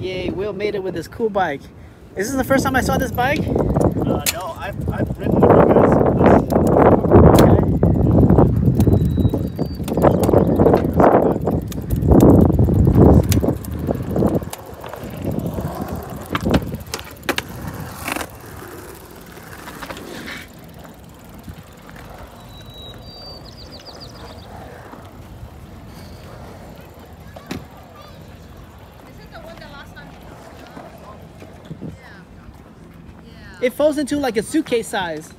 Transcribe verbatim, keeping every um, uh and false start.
Yay, Will made it with this cool bike. Is this the first time I saw this bike? Uh, no, I've, I've ridden with you guys. It folds into like a suitcase size.